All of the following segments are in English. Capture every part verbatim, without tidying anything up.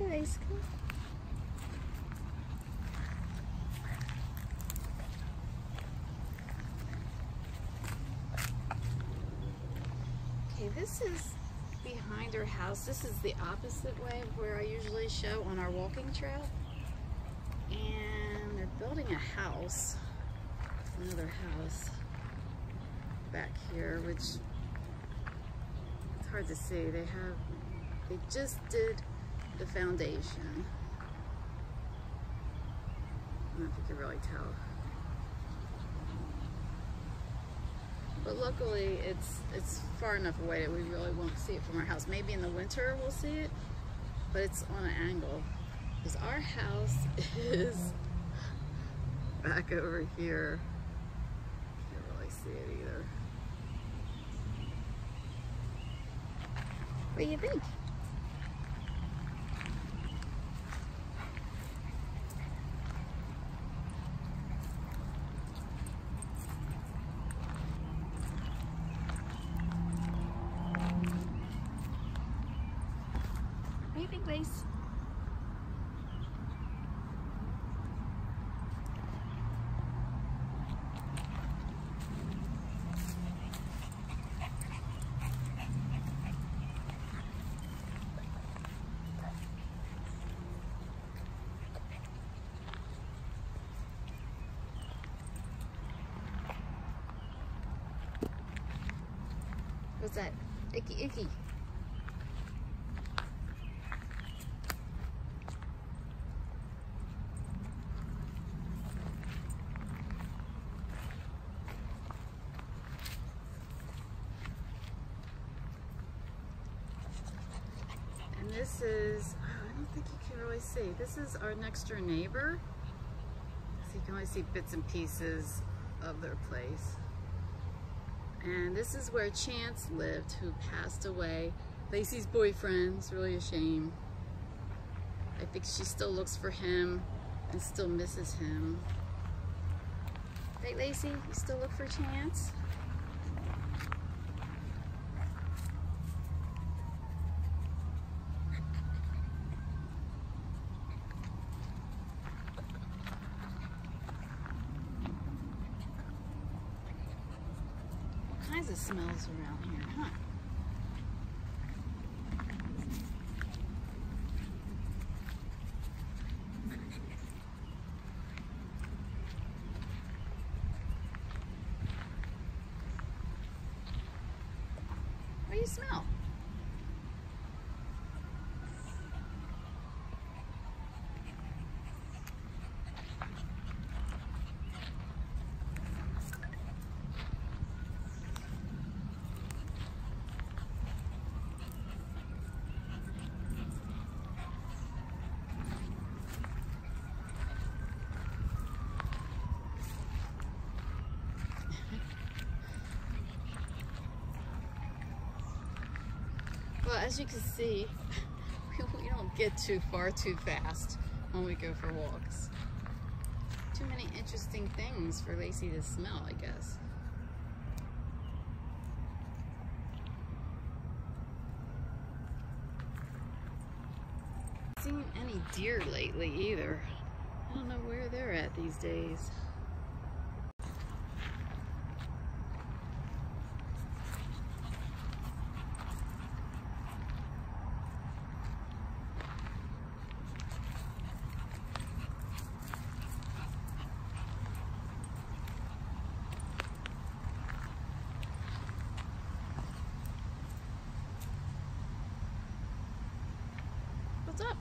Okay, Lacey. Okay, this is behind our house. This is the opposite way of where I usually show on our walking trail. And they're building a house, another house back here, which it's hard to see. They have, they just did the foundation. I don't know if you can really tell. But luckily it's it's far enough away that we really won't see it from our house. Maybe in the winter we'll see it, but it's on an angle. Because our house is back over here. Can't really see it either. What do you think? What do you think, Lace? What's that? Icky, icky. And this is, oh, I don't think you can really see. This is our next door neighbor. So you can only see bits and pieces of their place. And this is where Chance lived, who passed away. Lacey's boyfriend. It's really a shame. I think she still looks for him and still misses him. Right, Lacey? You still look for Chance? Kinds of smells around here, huh? What do you smell? Well, as you can see, we don't get too far too fast when we go for walks. Too many interesting things for Lacey to smell, I guess. Haven't seen any deer lately either. I don't know where they're at these days. What's up?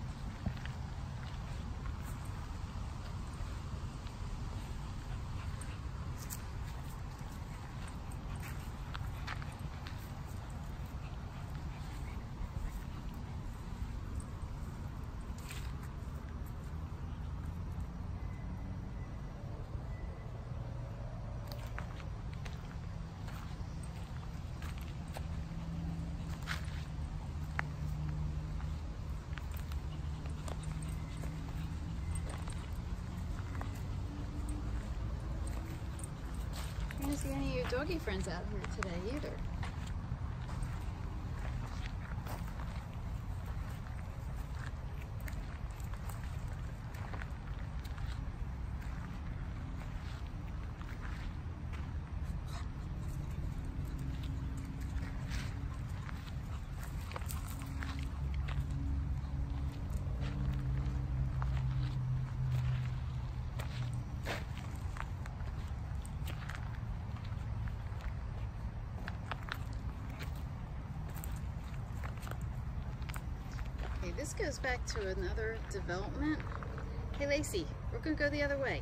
I didn't see any of your doggy friends out here today either. This goes back to another development. Hey Lacey, we're gonna go the other way.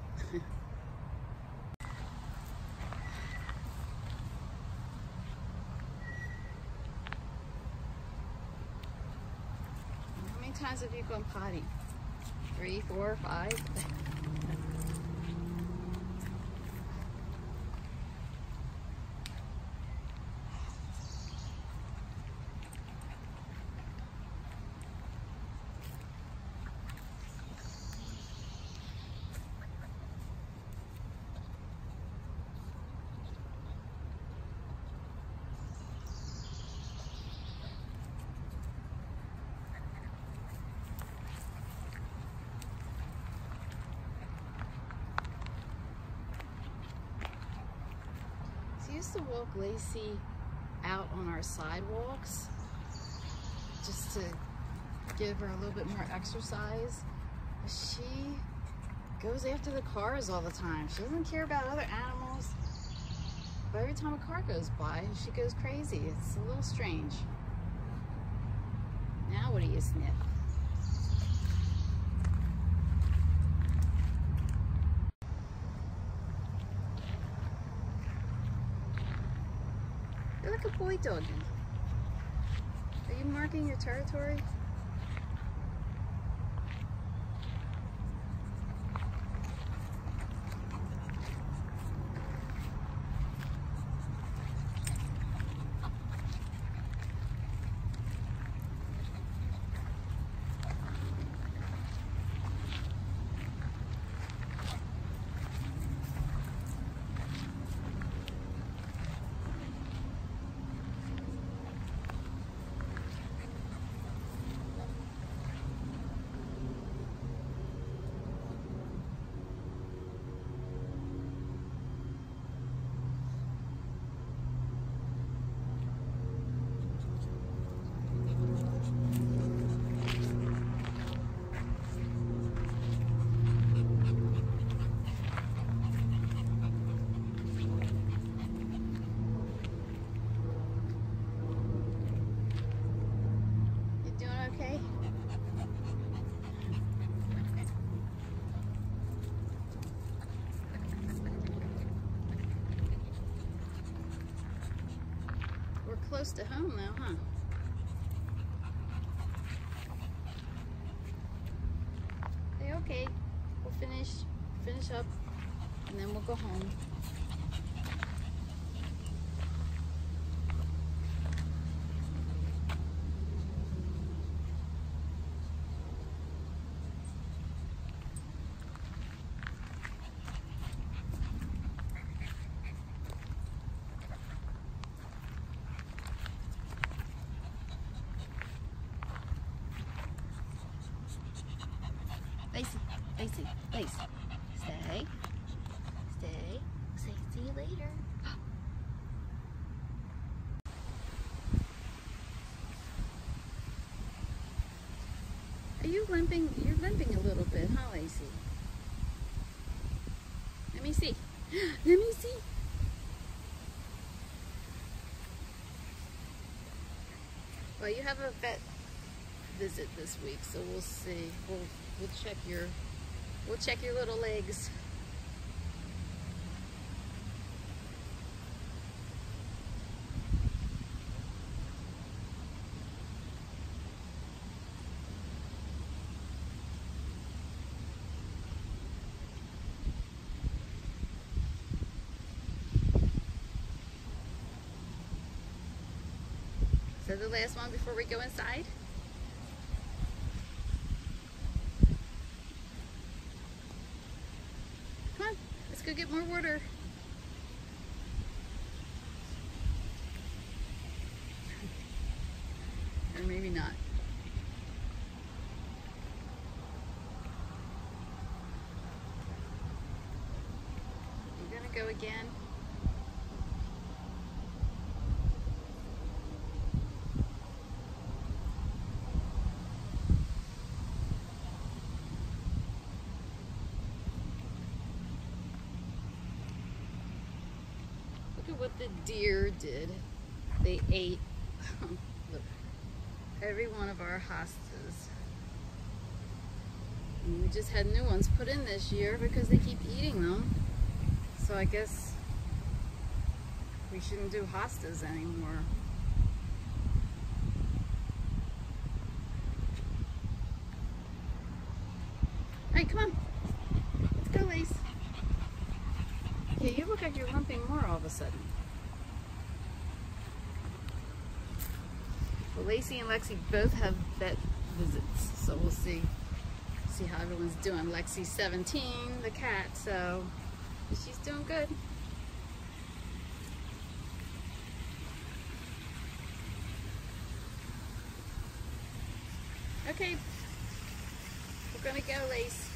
How many times have you gone potty? Three, four, five? I used to walk Lacey out on our sidewalks just to give her a little bit more exercise. She goes after the cars all the time. She doesn't care about other animals. But every time a car goes by, she goes crazy. It's a little strange. Now what do you sniff? You're like a boy doggy. Are you marking your territory? Close to home now, huh? Hey, okay, we'll finish, finish up, and then we'll go home. Lacey, Lacey, Lacey, stay, stay, say see you later. Are you limping? You're limping a little bit, huh, Lacey? Let me see. Let me see. Well, you have a vet visit this week, so we'll see. We'll we'll check your we'll check your little legs. So the last one before we go inside. Come on, let's go get more water. Or maybe not. You're gonna go again. Look at what the deer did. They ate, look, every one of our hostas. And we just had new ones put in this year because they keep eating them. So I guess we shouldn't do hostas anymore. Hey, come on. Let's go, Lace. Yeah, you look like you're limping more all of a sudden. Well, Lacey and Lexi both have vet visits, so we'll see see how everyone's doing. Lexi's seventeen, the cat, so she's doing good. Okay, we're gonna go, Lace.